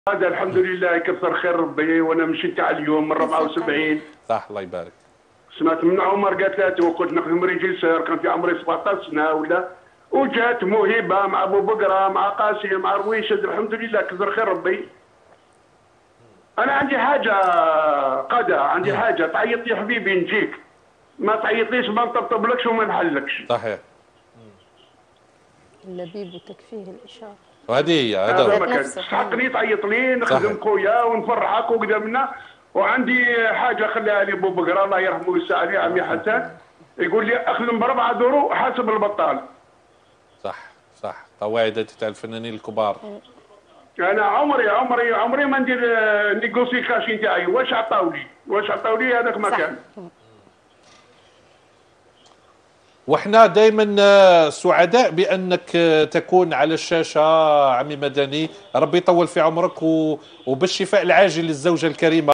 هذا الحمد لله يكثر خير ربي، وانا مشيت على اليوم من 74. صح، الله يبارك. سمعت من عمر قالت لها وكنت نخدم ريجيسور، كان في عمري 17 سنه ولا، وجات موهبه مع ابو بقره مع قاسم مع رويشد، الحمد لله كثر خير ربي. انا عندي حاجه قادة، عندي حاجه، تعيط يا حبيبي نجيك، ما تعيطليش ما نطبطبلكش وما نحلكش. صحيح. اللبيب وتكفيه الاشاره. وهذه هي، هذا هذا هو. ما كان تحقني تعيط لي نخدم صحيح. خويا ونفرحك وقدامنا. وعندي حاجه خليها لي ابو بقره الله يرحمه ويسع عليه عمي حسن، يقول لي اخدم ب4 دورو حاسب البطال. صح صح، قواعد تاع الفنانين الكبار. انا عمري ما ندير نيغوسي كاشي تاعي، واش عطاولي هذاك ما كان. واحنا دائما سعداء بانك تكون على الشاشه عمي مدني، ربي يطول في عمرك وبالشفاء العاجل للزوجه الكريمه.